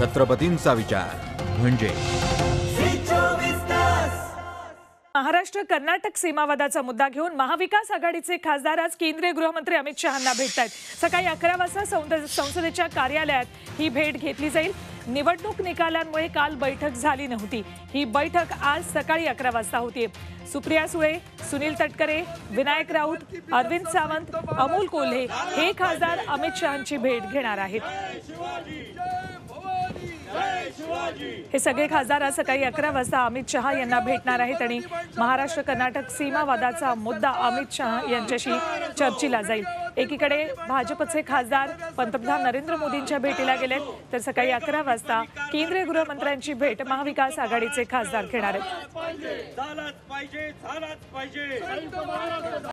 छत्रपतींचा विचार म्हणजे महाराष्ट्र कर्नाटक सीमावादाचा मुद्दा घेऊन महाविकास आघाडीचे खासदार आज केंद्रीय गृहमंत्री अमित शहांना भेटतायत। सकाळी 11 वाजता संसदेच्या कार्यालयात ही भेट घेतली जाईल। निवडणूक निकालांमुळे काल बैठक झाली नव्हती। ही बैठक आज सकाळी 11 वाजता होतीये। सुप्रिया सुळे, सुनील तटकरे, विनायक राऊत, अरविंद सावंत, अमोल कोल्हे हे खासदार अमित शहांची भेट घेणार आहेत। हे सगळे खासदार आज सकाळी 11 वाजता अमित शहा यांना भेटणार आहेत आणि महाराष्ट्र कर्नाटक सीमावादाचा मुद्दा अमित शहा यांच्याशी चर्चेला जाईल। एकीकडे भाजपचे खासदार पंतप्रधान नरेंद्र मोदींच्या भेटीला गेलेत, तर सकाळी 11 वाजता केंद्रीय गृहमंत्र्यांची भेट महाविकास आघाडीचे खासदार घेणार आहेत।